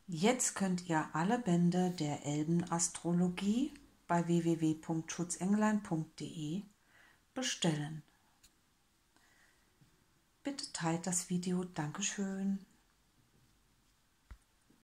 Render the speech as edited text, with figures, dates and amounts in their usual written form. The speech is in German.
Jetzt könnt ihr alle Bände der Elbenastrologie bei www.schutzenglein.de bestellen. Bitte teilt das Video. Dankeschön.